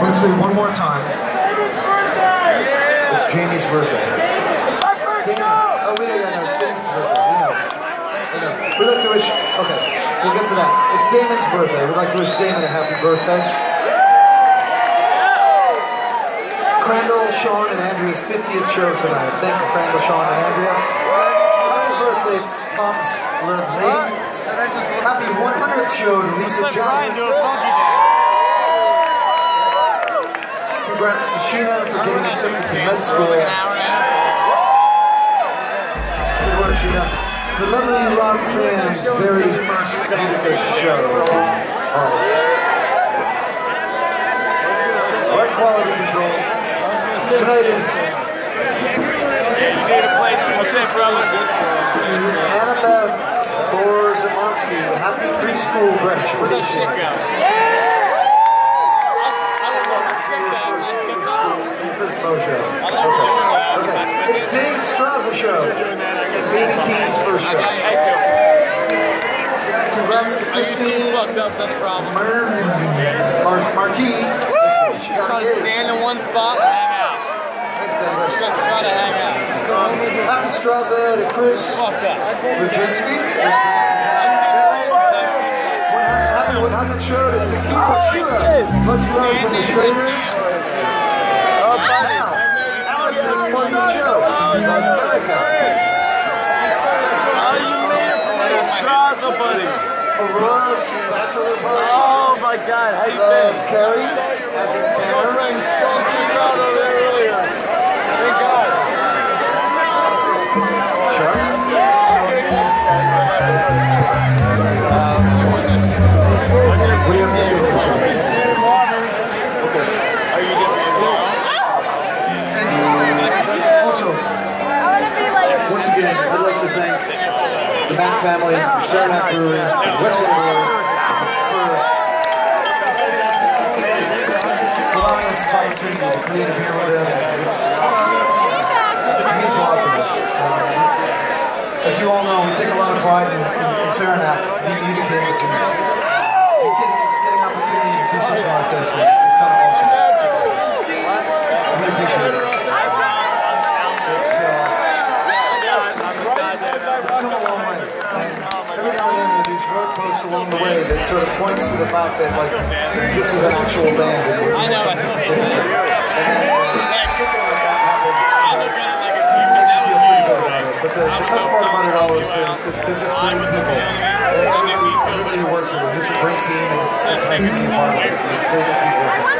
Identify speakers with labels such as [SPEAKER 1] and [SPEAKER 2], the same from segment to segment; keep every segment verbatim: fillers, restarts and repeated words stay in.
[SPEAKER 1] want to say one more time. It's Jamie's birthday. Damon. Oh, we know, yeah, no, it's Damon's birthday. We know. We know. We'd like to wish, okay, we'll get to that. It's Damon's birthday. We'd like to wish Damon a happy birthday. Crandall, Sean, and Andrea's fiftieth show tonight. Thank you, Crandall, Sean, and Andrea. Happy birthday, Pumps Love Me. Happy one hundredth show to Lisa Johnny. Congrats to Sheena for getting accepted to med school. Good work, Sheena. The lovely Roxanne's very first Utica show. All right, quality control. Tonight is to Annabeth Borzamonsky. Happy preschool graduation. First Mo show. Okay. Okay. It's Dave Straza show. And Baby Keen's first show. Congrats to Christine Mar Mar Marquis. She got
[SPEAKER 2] try to stand in one spot and hang out.
[SPEAKER 1] Thanks, Dave.
[SPEAKER 2] She got to try to hang out.
[SPEAKER 1] Happy Straza to Chris Rajensky. Happy one hundred show to Tequila Shira. Much love from the Schraders. Alex is part of the show. America.
[SPEAKER 3] Oh, you made it from the Straza, buddy.
[SPEAKER 1] Aurora's bachelor party.
[SPEAKER 3] Oh my God, how you
[SPEAKER 1] Love
[SPEAKER 3] been?
[SPEAKER 1] Carrie, as in Tanner.
[SPEAKER 3] Thank God.
[SPEAKER 1] Chuck. What do you have to say for the show? Okay. Also, once again, I'd like to thank the Matt family, the Saranac Brewery, and West End Brewery for allowing us this opportunity to create a beer with them. It's, it means a lot to us. Um, as you all know, we take a lot of pride in, in, in Saranac, meet Uticans, and, and getting, getting an opportunity to do something like this is, is kind of awesome. We appreciate it. It's, uh, we've come a long way. And every now and then there are these road posts along the way that sort of points to the fact that, like, this is an actual band and we're doing something significant. And then uh, something like that happens, uh, it makes you feel pretty good about it. But the, the best part about it all is they're, they're just great people. They, everybody, everybody who works with them, it's a great team, and it's, it's nice to be a part of it. It's great to be working with them.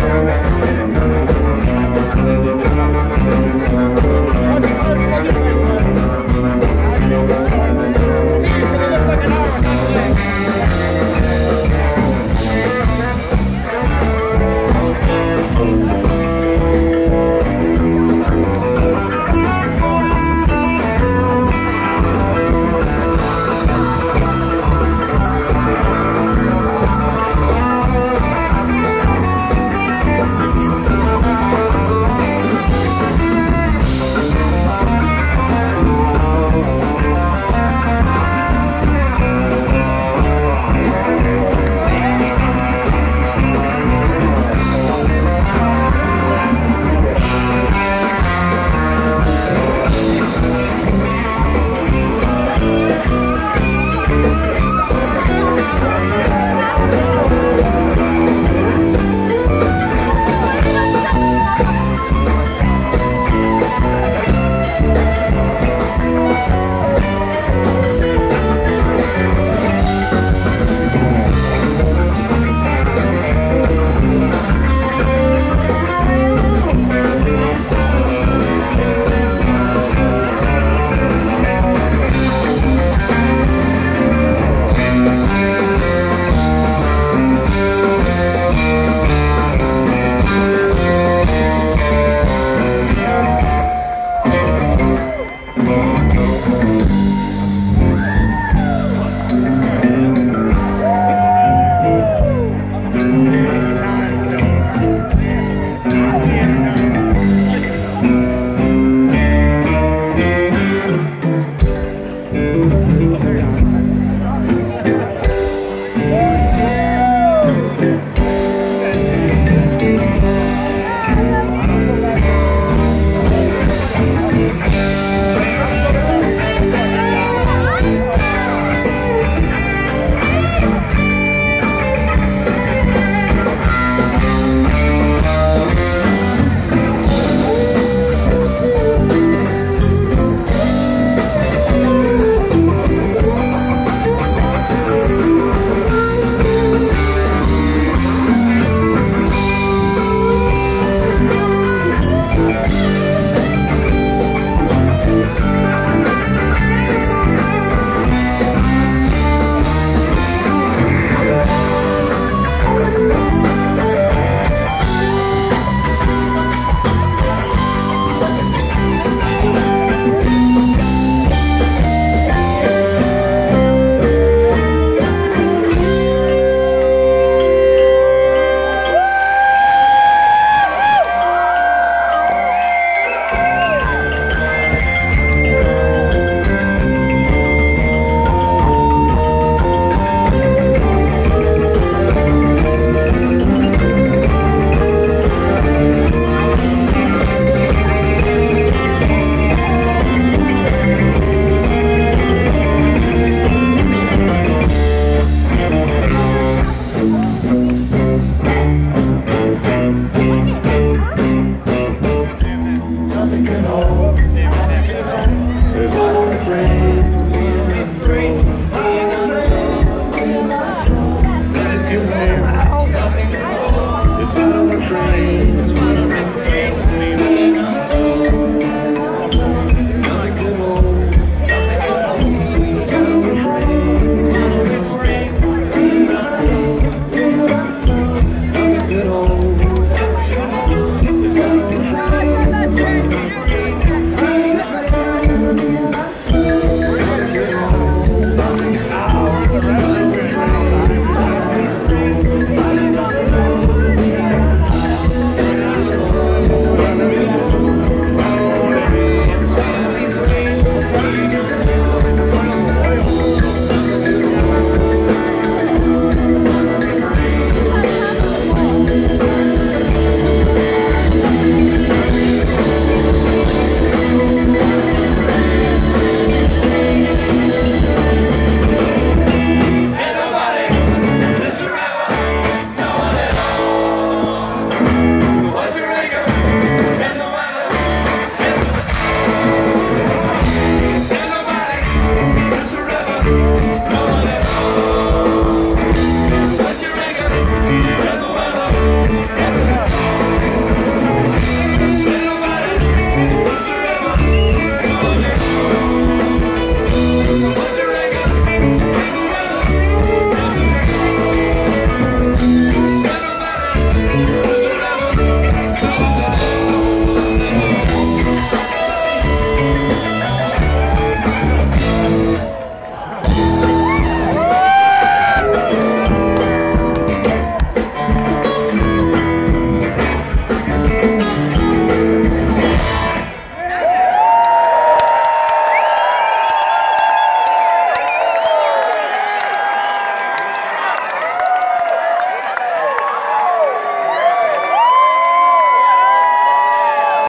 [SPEAKER 4] It's not afraid.